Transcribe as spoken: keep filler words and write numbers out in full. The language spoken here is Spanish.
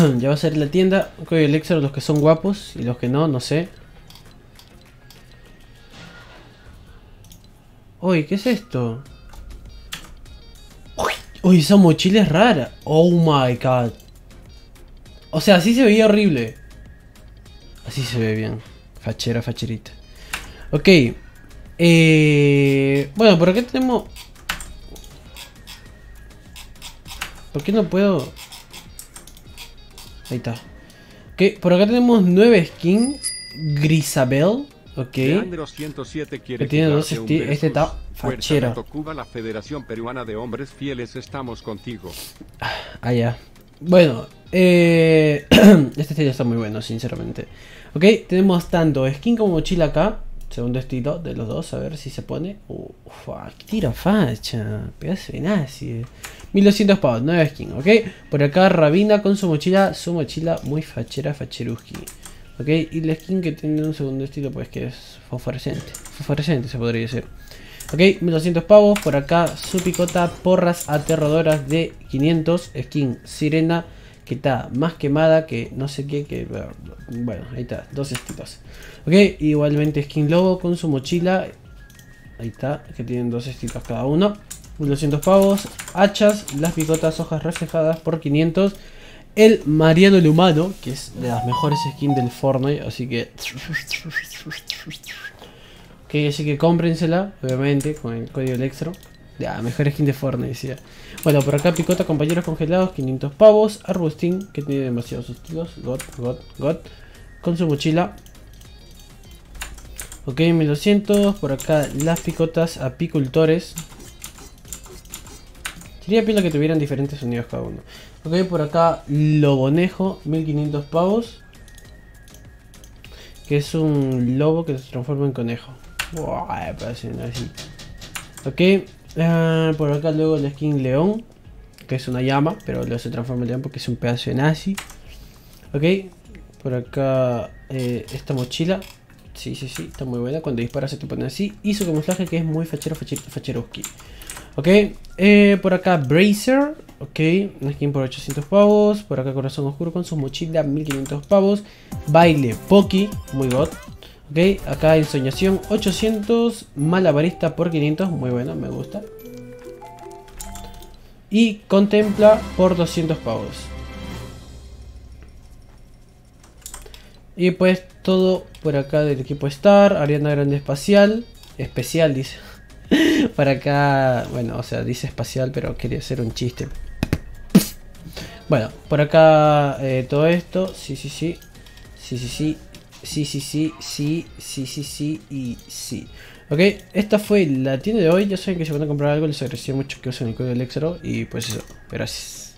Ya va a ser la tienda. Código Elixir, los que son guapos y los que no, no sé. Uy, ¿qué es esto? Uy, uy, esa mochila es rara. Oh my god. O sea, así se veía horrible. Así se ve bien. Fachera, facherita. Ok. Eh, bueno, por acá tenemos... ¿Por qué no puedo...? Ahí está. Ok, por acá tenemos nueve skins. Grisabel. Ok. Leandro ciento siete quiere Que tiene dos jugarte un esti- Este está versus. fachero. Fuerza Cuba, la Federación Peruana de Hombres Fieles, estamos contigo. Ah, ya. Bueno, eh... este estilo está muy bueno, sinceramente. Ok, tenemos tanto skin como mochila acá. Segundo estilo de los dos, a ver si se pone. Uf, qué tira facha. Pedazo de nazi. mil doscientos pavos, nueve skin, ok. Por acá Rabina con su mochila. Su mochila muy fachera, facheruski. Ok, y la skin que tiene un segundo estilo, pues que es fosforescente. Fosforescente se podría decir. Ok, mil doscientos pavos. Por acá su picota, porras aterradoras de quinientos. Skin sirena, que está más quemada que no sé qué. Que bueno, ahí está, dos estilos. Ok, igualmente skin lobo con su mochila. Ahí está, que tienen dos estilos cada uno. mil doscientos pavos. Hachas, las picotas, hojas reflejadas por quinientos. El Mariano el Humano, que es de las mejores skins del Fortnite, así que... Ok, así que cómprensela, obviamente, con el código Electro. Ya, mejor skin de Fortnite, decía. Bueno, por acá picota, compañeros congelados, quinientos pavos. Arbustín, que tiene demasiados estilos. God, God, God. Con su mochila. Ok, mil doscientos. Por acá las picotas apicultores. Sería pila que tuvieran diferentes sonidos cada uno. Ok, por acá Lobonejo, mil quinientos pavos. Que es un lobo que se transforma en conejo. Wow, parece así. Ok, uh, por acá luego la skin León, que es una llama, pero luego se transforma en león porque es un pedazo de nazi. Ok, por acá eh, esta mochila. Sí, sí, sí, está muy buena. Cuando disparas se te pone así. Y su camuflaje que es muy fachero, fachero facheroski. Ok, eh, por acá Bracer. Ok, una skin por ochocientos pavos. Por acá Corazón Oscuro con su mochila, mil quinientos pavos. Baile Poki, muy god. Ok, acá Ensoñación ochocientos. Malabarista por quinientos, muy bueno, me gusta. Y Contempla por doscientos pavos. Y pues todo por acá del equipo Star. Ariana Grande Espacial. Especial dice. Para acá, bueno, o sea, dice espacial, pero quería hacer un chiste. Bueno, por acá eh, todo esto. Sí, sí, sí. Sí, sí, sí. Sí, sí, sí. Sí, sí, sí, sí. Y sí. Ok, esta fue la tienda de hoy. Ya saben que si van a comprar algo les agradeció mucho que usen el código Elexero. Y pues eso, gracias.